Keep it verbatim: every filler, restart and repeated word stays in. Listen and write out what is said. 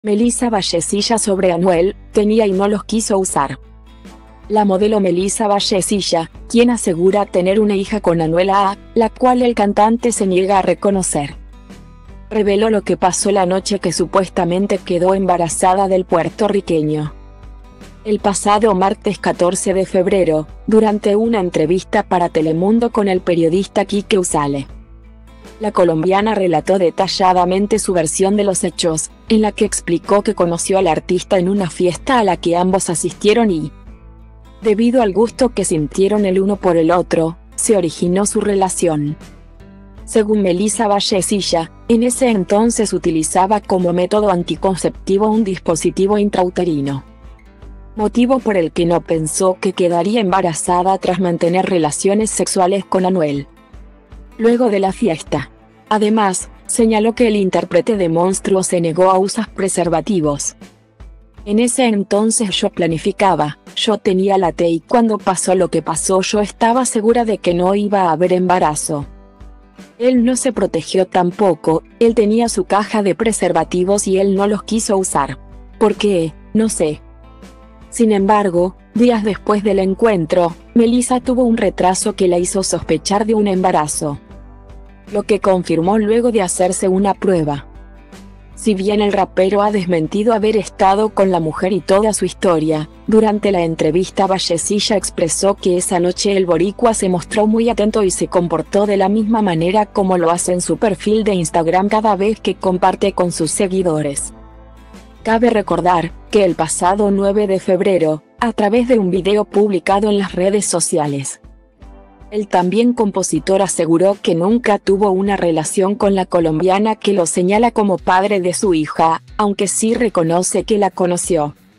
Melissa Vallecilla sobre Anuel, tenía y no los quiso usar. La modelo Melissa Vallecilla, quien asegura tener una hija con Anuel A A, la cual el cantante se niega a reconocer, reveló lo que pasó la noche que supuestamente quedó embarazada del puertorriqueño. El pasado martes catorce de febrero, durante una entrevista para Telemundo con el periodista Quique Usale, la colombiana relató detalladamente su versión de los hechos, en la que explicó que conoció al artista en una fiesta a la que ambos asistieron y, debido al gusto que sintieron el uno por el otro, se originó su relación. Según Melissa Vallecilla, en ese entonces utilizaba como método anticonceptivo un dispositivo intrauterino, motivo por el que no pensó que quedaría embarazada tras mantener relaciones sexuales con Anuel luego de la fiesta. Además, señaló que el intérprete de Monstruo se negó a usar preservativos. En ese entonces yo planificaba, yo tenía la T y cuando pasó lo que pasó yo estaba segura de que no iba a haber embarazo. Él no se protegió tampoco, él tenía su caja de preservativos y él no los quiso usar. ¿Por qué? No sé. Sin embargo, días después del encuentro, Melissa tuvo un retraso que la hizo sospechar de un embarazo, lo que confirmó luego de hacerse una prueba. Si bien el rapero ha desmentido haber estado con la mujer y toda su historia, durante la entrevista Vallecilla expresó que esa noche el boricua se mostró muy atento y se comportó de la misma manera como lo hace en su perfil de Instagram cada vez que comparte con sus seguidores. Cabe recordar que el pasado nueve de febrero, a través de un video publicado en las redes sociales, el también compositor aseguró que nunca tuvo una relación con la colombiana que lo señala como padre de su hija, aunque sí reconoce que la conoció.